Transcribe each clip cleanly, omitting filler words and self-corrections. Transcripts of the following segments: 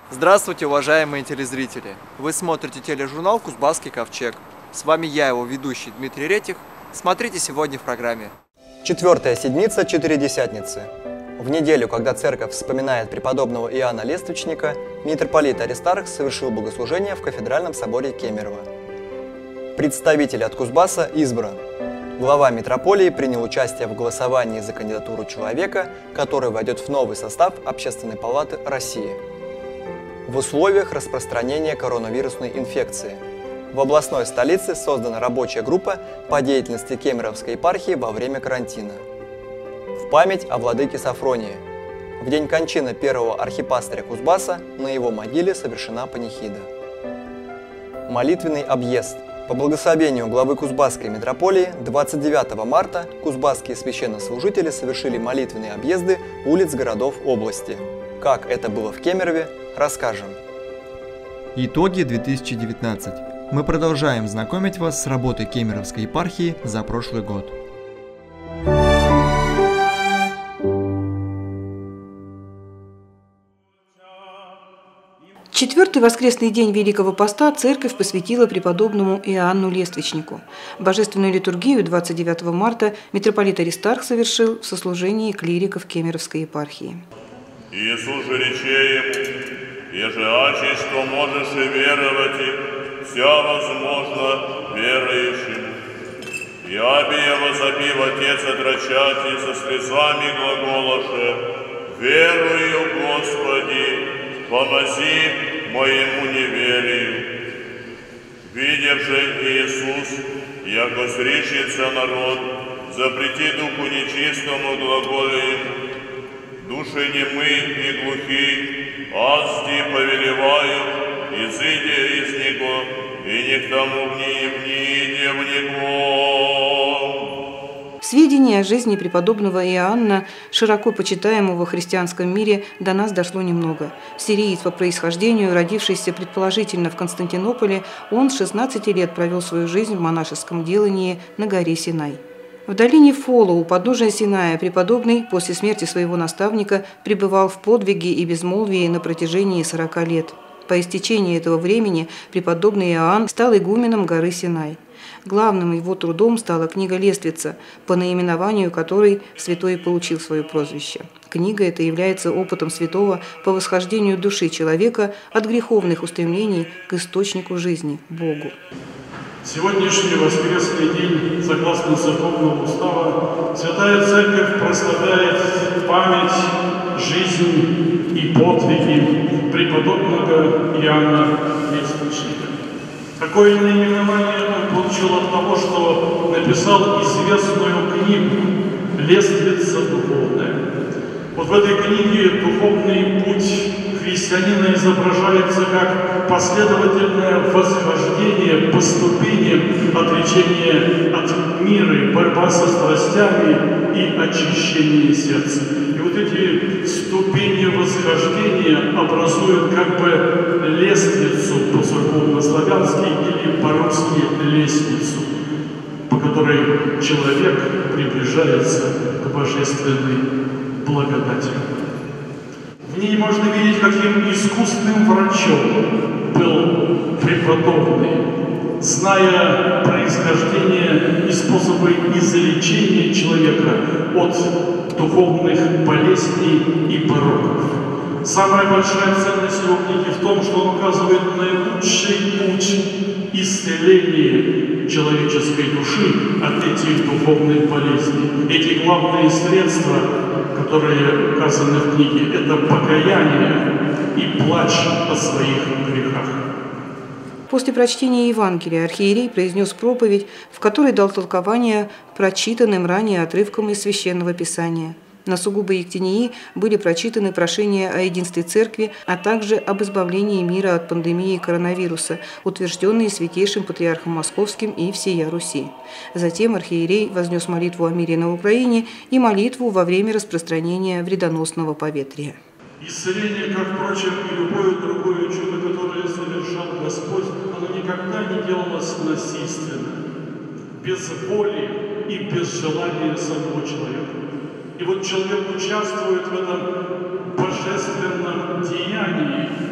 Здравствуйте, уважаемые телезрители! Вы смотрите тележурнал «Кузбасский ковчег». С вами я, его ведущий Дмитрий Ретих. Смотрите сегодня в программе. Четвертая седмица Четыредесятницы. В неделю, когда церковь вспоминает преподобного Иоанна Лествичника, митрополит Аристарх совершил богослужение в кафедральном соборе Кемерово. Представитель от Кузбасса избран. Глава митрополии принял участие в голосовании за кандидатуру человека, который войдет в новый состав Общественной палаты России. В условиях распространения коронавирусной инфекции в областной столице создана рабочая группа по деятельности Кемеровской епархии во время карантина. В память о владыке Сафронии. В день кончины первого архипастыря Кузбасса на его могиле совершена панихида. Молитвенный объезд. По благословению главы Кузбасской митрополии 29 марта кузбасские священнослужители совершили молитвенные объезды улиц городов области. Как это было в Кемерове, расскажем. Итоги 2019. Мы продолжаем знакомить вас с работой Кемеровской епархии за прошлый год. Четвертый воскресный день Великого Поста церковь посвятила преподобному Иоанну Лествичнику. Божественную литургию 29 марта митрополит Аристарх совершил в сослужении клириков Кемеровской епархии. Иисус же рече ему: «Еже ачи, что можешь и веровать, и вся возможно верующим. Яби возопив Отец отрачать, и со слезами глаголоше: верую, Господи, помози моему неверию. Видев же Иисус, яко зришится народ, запрети духу нечистому глаголе ему: души немы и глухи, азди повелеваю, изыди из него, и не к тому вниде в него». Сведения о жизни преподобного Иоанна, широко почитаемого в христианском мире, до нас дошло немного. Сириец по происхождению, родившийся предположительно в Константинополе, он с 16 лет провел свою жизнь в монашеском делании на горе Синай. В долине Фола у подножия Синая преподобный после смерти своего наставника пребывал в подвиге и безмолвии на протяжении 40 лет. По истечении этого времени преподобный Иоанн стал игуменом горы Синай. Главным его трудом стала книга «Лествица», по наименованию которой святой получил свое прозвище. Книга эта является опытом святого по восхождению души человека от греховных устремлений к источнику жизни – Богу. Сегодняшний воскресный день, согласно церковному уставу, Святая Церковь прославляет память, жизнь и подвиги преподобного Иоанна Лествичника. Такое наименование он получил от того, что написал известную книгу «Лествица духовная». Вот в этой книге духовный путь христианина изображается как последовательное восхождение по ступеням отречения от мира, борьба со страстями и очищение сердца. И вот эти ступени восхождения образуют как бы лестницу по-церковно-славянски или по-русски лестницу, по которой человек приближается к божественной благодати. В ней можно видеть, каким искусственным врачом был преподобный, зная происхождение и способы излечения человека от духовных болезней и пороков. Самая большая ценность его книги в том, что он указывает наилучший путь исцеления человеческой души от этих духовных болезней. Эти главные средства, которые указаны в книге, это покаяние и плач о своих грехах. После прочтения Евангелия архиерей произнес проповедь, в которой дал толкование прочитанным ранее отрывкам из Священного Писания. На сугубо Ектинии были прочитаны прошения о единстве Церкви, а также об избавлении мира от пандемии коронавируса, утвержденные Святейшим Патриархом Московским и всея Руси. Затем архиерей вознес молитву о мире на Украине и молитву во время распространения вредоносного поветрия. Исцеление, как, впрочем, и любое другое чудо, которое совершал Господь, оно никогда не делалось насильственно, без воли и без желания самого человека. И вот человек участвует в этом божественном деянии,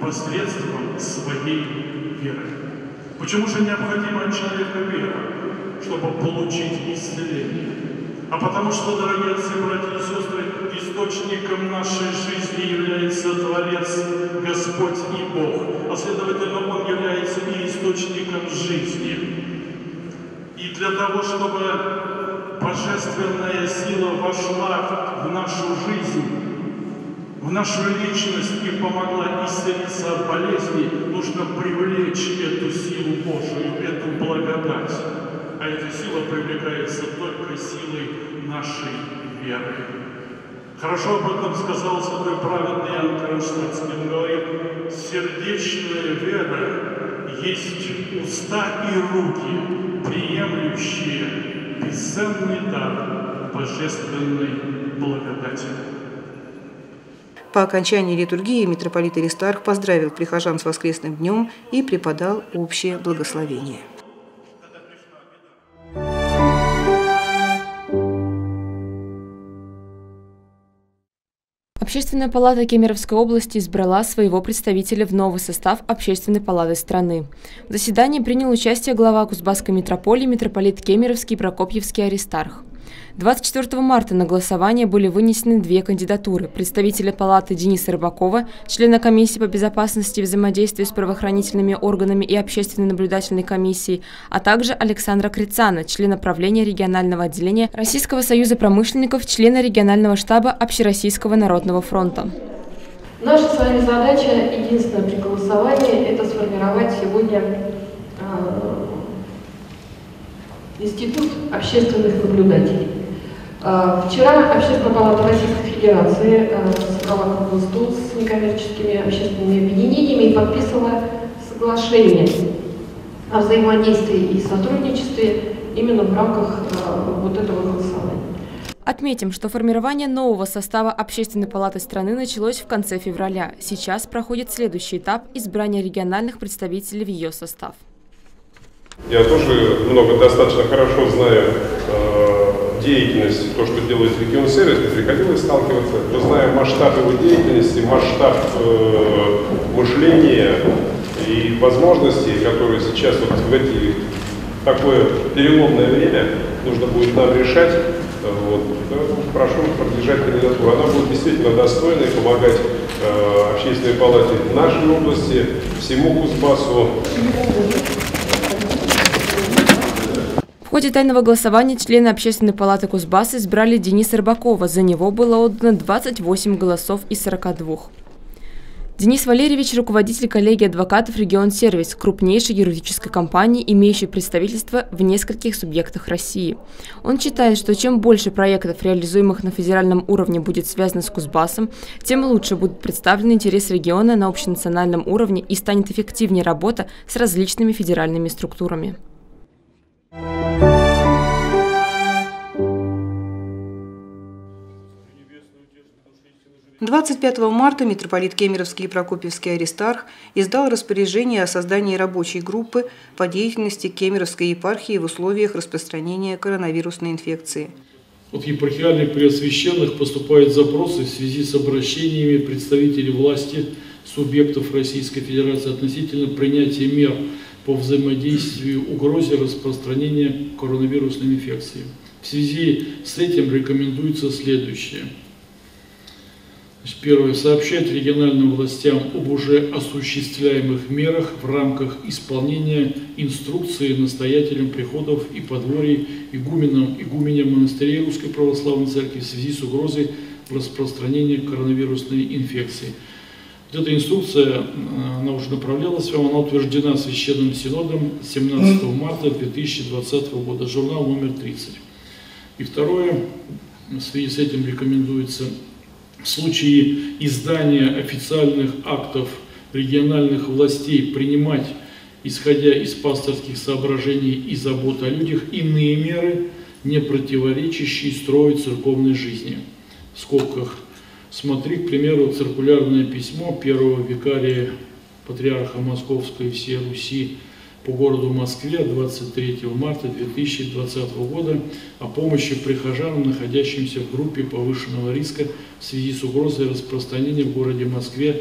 посредством своей веры. Почему же необходима человеку вера? Чтобы получить исцеление. А потому что, дорогие отцы, братья и сестры, источником нашей жизни является Творец, Господь и Бог. А следовательно, Он является и источником жизни. И для того, чтобы божественная сила вошла в нашу жизнь, в нашу личность и помогла исцелиться от болезней, нужно привлечь эту силу Божию, эту благодать. А эта сила привлекается только силой нашей веры. Хорошо об этом сказал святой праведный Иоанн Кронштадтский. Он говорит: сердечная вера есть уста и руки, приемлющие бесценный дар божественной благодати. По окончании литургии митрополит Аристарх поздравил прихожан с воскресным днем и преподал общее благословение. Общественная палата Кемеровской области избрала своего представителя в новый состав Общественной палаты страны. В заседании принял участие глава Кузбасской митрополии митрополит Кемеровский и Прокопьевский Аристарх. 24 марта на голосование были вынесены две кандидатуры – представителя палаты Дениса Рыбакова, члена комиссии по безопасности и взаимодействию с правоохранительными органами и общественной наблюдательной комиссией, а также Александра Крицана, члена правления регионального отделения Российского союза промышленников, члена регионального штаба Общероссийского народного фронта. Наша с вами задача, единственная при голосовании, это сформировать сегодня институт общественных наблюдателей. Вчера Общественная палата Российской Федерации собрала круглый стол с некоммерческими общественными объединениями и подписала соглашение о взаимодействии и сотрудничестве именно в рамках вот этого голосования. Отметим, что формирование нового состава Общественной палаты страны началось в конце февраля. Сейчас проходит следующий этап избрания региональных представителей в ее состав. Я тоже достаточно хорошо знаю деятельность, то, что делает Регионсервис, мне приходилось сталкиваться. Мы знаем масштаб его деятельности, масштаб мышления и возможностей, которые сейчас в такое переломное время нужно будет нам решать. Прошу продвижать кандидатуру. Она будет действительно достойной, помогать Общественной палате нашей области, всему Кузбассу. В ходе тайного голосования члены Общественной палаты Кузбасса избрали Дениса Рыбакова. За него было отдано 28 голосов из 42. Денис Валерьевич – руководитель коллегии адвокатов «Регионсервис», крупнейшей юридической компании, имеющей представительство в нескольких субъектах России. Он считает, что чем больше проектов, реализуемых на федеральном уровне, будет связано с Кузбассом, тем лучше будут представлены интересы региона на общенациональном уровне и станет эффективнее работа с различными федеральными структурами. 25 марта митрополит Кемеровский и Прокопьевский Аристарх издал распоряжение о создании рабочей группы по деятельности Кемеровской епархии в условиях распространения коронавирусной инфекции. От епархиальных преосвященных поступают запросы в связи с обращениями представителей власти субъектов Российской Федерации относительно принятия мер по взаимодействию угрозе распространения коронавирусной инфекции. В связи с этим рекомендуется следующее. Первое. Сообщать региональным властям об уже осуществляемых мерах в рамках исполнения инструкции настоятелям приходов и подворий, игуменям монастырей Русской Православной Церкви в связи с угрозой распространения коронавирусной инфекции. Вот эта инструкция, она уже направлялась вам, она утверждена Священным Синодом 17 марта 2020 года, журнал номер 30. И второе, в связи с этим рекомендуется в случае издания официальных актов региональных властей принимать, исходя из пасторских соображений и заботы о людях, иные меры, не противоречащие строю церковной жизни. В скобках смотри, к примеру, циркулярное письмо первого викария патриарха Московской и всей Руси по городу Москве 23 марта 2020 года о помощи прихожанам, находящимся в группе повышенного риска в связи с угрозой распространения в городе Москве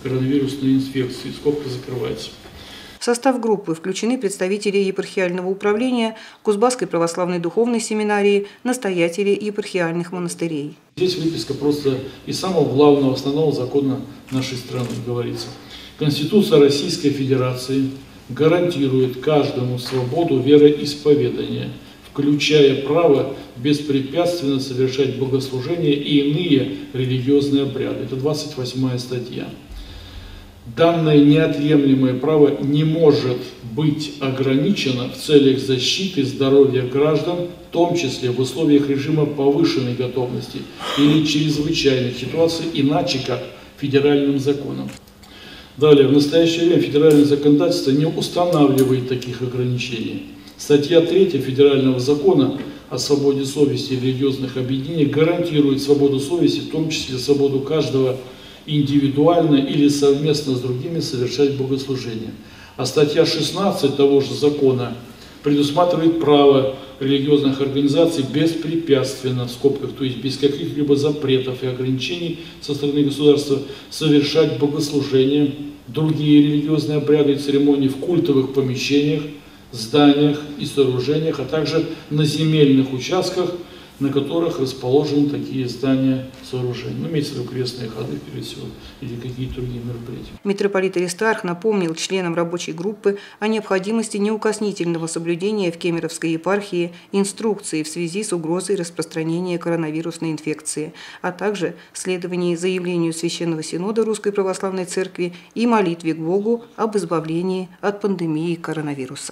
коронавирусной инфекции. Скобка закрывается. В состав группы включены представители епархиального управления, Кузбасской православной духовной семинарии, настоятели епархиальных монастырей. Здесь выписка просто из самого главного, основного закона нашей страны говорится. Конституция Российской Федерации гарантирует каждому свободу вероисповедания, включая право беспрепятственно совершать богослужения и иные религиозные обряды. Это 28-я статья. Данное неотъемлемое право не может быть ограничено в целях защиты здоровья граждан, в том числе в условиях режима повышенной готовности или чрезвычайных ситуаций, иначе как федеральным законом. Далее, в настоящее время федеральное законодательство не устанавливает таких ограничений. Статья 3 Федерального закона о свободе совести и религиозных объединений гарантирует свободу совести, в том числе свободу каждого индивидуально или совместно с другими совершать богослужение. А статья 16 того же закона предусматривает право религиозных организаций беспрепятственно, в скобках, то есть без каких-либо запретов и ограничений со стороны государства, совершать богослужения, другие религиозные обряды и церемонии в культовых помещениях, зданиях и сооружениях, а также на земельных участках, на которых расположены такие здания, сооружения. Ну, имеется в виду крестные ходы, прежде всего, или какие-то другие мероприятия. Митрополит Аристарх напомнил членам рабочей группы о необходимости неукоснительного соблюдения в Кемеровской епархии инструкции в связи с угрозой распространения коронавирусной инфекции, а также следовании заявлению Священного Синода Русской Православной Церкви и молитве к Богу об избавлении от пандемии коронавируса.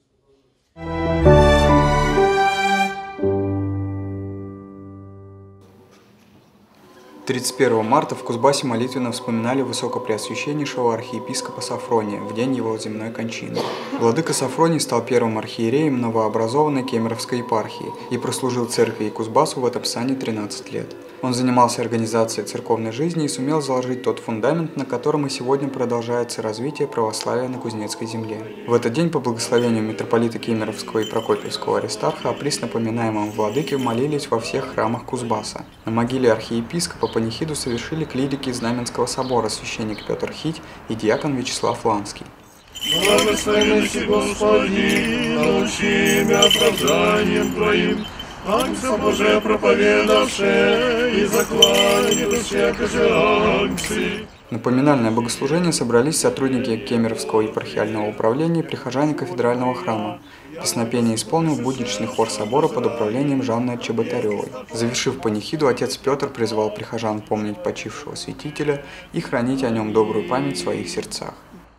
31 марта в Кузбассе молитвенно вспоминали высокопреосвященнейшего архиепископа Сафрония в день его земной кончины. Владыка Сафроний стал первым архиереем новообразованной Кемеровской епархии и прослужил церкви и Кузбассу в этом сане 13 лет. Он занимался организацией церковной жизни и сумел заложить тот фундамент, на котором и сегодня продолжается развитие православия на Кузнецкой земле. В этот день по благословению митрополита Кемеровского и Прокопьевского Аристарха о приснопоминаемом владыке молились во всех храмах Кузбасса. На могиле архиепископа панихиду совершили клирики Знаменского собора священник Петр Хить и диакон Вячеслав Ланский. Благословенный Господи, научи меня оправданием Твоим, Ангса Божия проповедавши, и заклани душе кожеанцы. На поминальное богослужение собрались сотрудники Кемеровского епархиального управления и прихожане кафедрального храма. Песнопение исполнил будничный хор собора под управлением Жанны Чеботаревой. Завершив панихиду, отец Петр призвал прихожан помнить почившего святителя и хранить о нем добрую память в своих сердцах.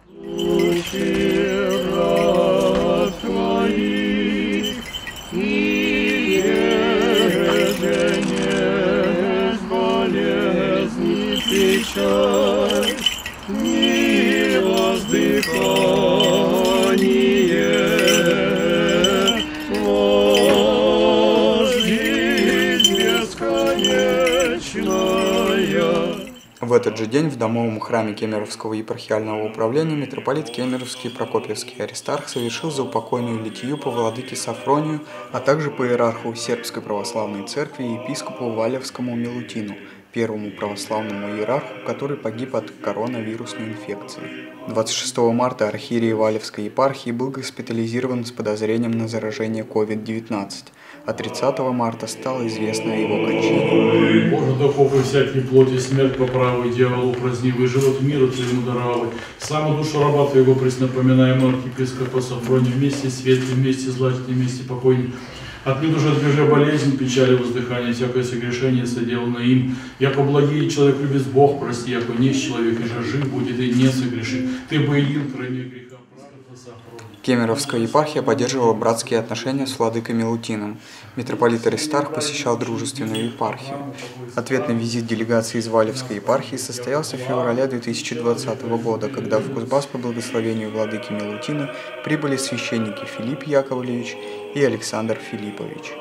В этот же день в домовом храме Кемеровского епархиального управления митрополит Кемеровский Прокопьевский Аристарх совершил заупокойную литию по владыке Сафронию, а также по иерарху Сербской православной церкви и епископу Валевскому Милутину, первому православному иерарху, который погиб от коронавирусной инфекции. 26 марта архиерей Валевской епархии был госпитализирован с подозрением на заражение COVID-19, а 30 марта стало известно о его кончине. Боже, докопай всякие плоти, смерть поправы, дьявол упразднивый, живот мира твоему даровый. Саму душу раба твоего преснопоминаемого архиепископа Сафрония, вместе светлый, вместе златный, вместе покойник. Отныне уже отбежи болезнь, печали, воздыхание, всякое согрешение соделано им. Яко благий человек любит Бог, прости, яко нечь человек, и же жив будет, и не согрешит. Ты бы един, кроме греха. Кемеровская епархия поддерживала братские отношения с владыкой Милутиным. Митрополит Аристарх посещал дружественную епархию. Ответный визит делегации из Валевской епархии состоялся в феврале 2020 года, когда в Кузбасс по благословению владыки Милутина прибыли священники Филипп Яковлевич и Александр Филиппович.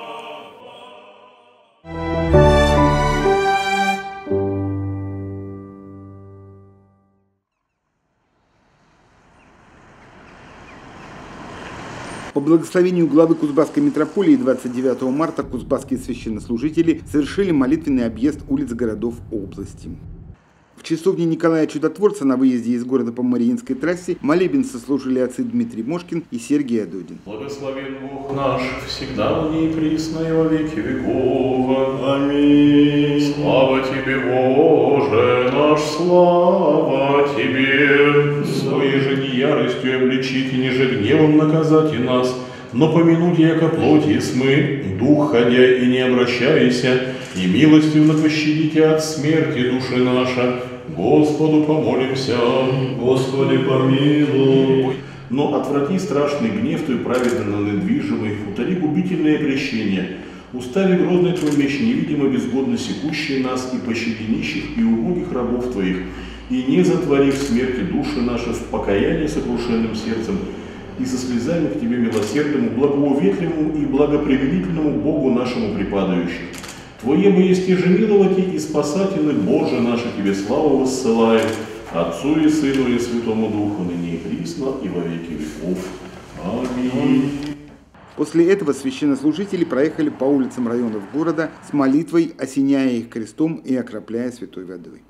По благословению главы Кузбасской митрополии 29 марта кузбасские священнослужители совершили молитвенный объезд улиц городов области. В часовне Николая Чудотворца на выезде из города по Мариинской трассе молебен сослужили отцы Дмитрий Мошкин и Сергей Адодин. Благословен Бог наш, всегда ныне и присно и во веки веков. Аминь. Слава Тебе, Боже наш, слава Тебе. Своей же не яростью обличите, ниже гневом наказати нас, но помянуть яко плоти смы, дух ходя и не обращайся, и милостивно пощадите от смерти души наша. Господу помолимся. Господи, помилуй. Но отврати страшный гнев Твой праведно недвижимый, утоли губительное прещение, устави грозный Твой меч невидимо безгодно секущий нас, и пощади нищих и убогих рабов Твоих, и не затвори в смерти души наши в покаянии сокрушенным сердцем, и со слезами к Тебе милосердному, благоуветливому и благоприменительному Богу нашему припадающим. Твоему есть и же миловати и спасательный Боже наш, Тебе славу воссылаем, Отцу и Сыну и Святому Духу, ныне и присно, и во веки веков. Аминь. После этого священнослужители проехали по улицам районов города с молитвой, осеняя их крестом и окропляя святой водой.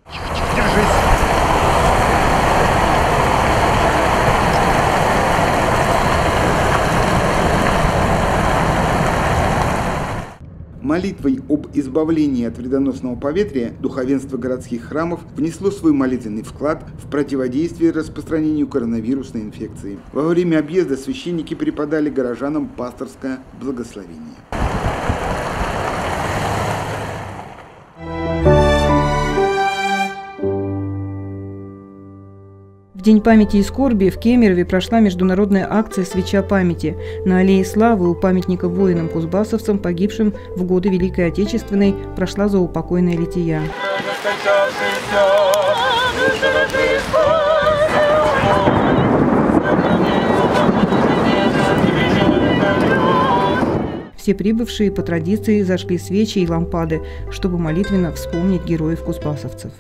Молитвой об избавлении от вредоносного поветрия духовенство городских храмов внесло свой молитвенный вклад в противодействие распространению коронавирусной инфекции. Во время объезда священники преподали горожанам пасторское благословение. В День памяти и скорби в Кемерове прошла международная акция «Свеча памяти». На Аллее Славы у памятника воинам-кузбассовцам, погибшим в годы Великой Отечественной, прошла заупокойная лития. Все прибывшие по традиции зажгли свечи и лампады, чтобы молитвенно вспомнить героев-кузбассовцев.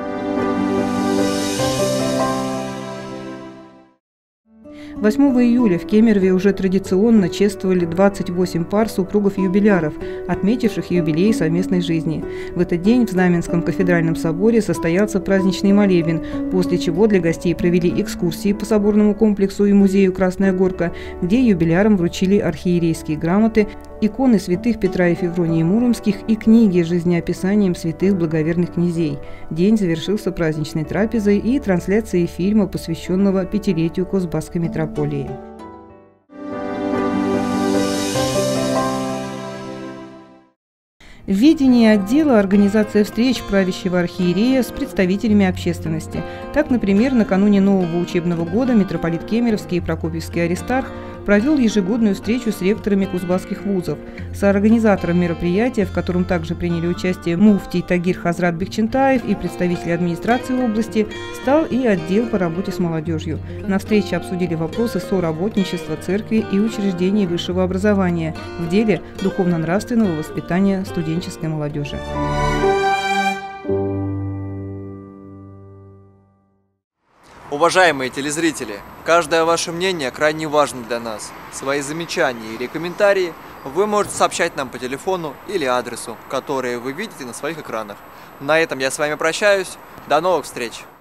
8 июля в Кемерове уже традиционно чествовали 28 пар супругов-юбиляров, отметивших юбилей совместной жизни. В этот день в Знаменском кафедральном соборе состоялся праздничный молебен, после чего для гостей провели экскурсии по соборному комплексу и музею «Красная Горка», где юбилярам вручили архиерейские грамоты, иконы святых Петра и Февронии Муромских и книги с жизнеописанием святых благоверных князей. День завершился праздничной трапезой и трансляцией фильма, посвященного 5-летию Кузбасской митрополии. В ведении отдела организация встреч правящего архиерея с представителями общественности. Так, например, накануне нового учебного года митрополит Кемеровский и Прокопьевский Аристарх провел ежегодную встречу с ректорами кузбасских вузов. Соорганизатором мероприятия, в котором также приняли участие муфтий Тагир Хазрат Бекчентаев и представители администрации области, стал и отдел по работе с молодежью. На встрече обсудили вопросы соработничества церкви и учреждений высшего образования в деле духовно-нравственного воспитания студенческой молодежи. Уважаемые телезрители, каждое ваше мнение крайне важно для нас. Свои замечания или комментарии вы можете сообщать нам по телефону или адресу, которые вы видите на своих экранах. На этом я с вами прощаюсь. До новых встреч!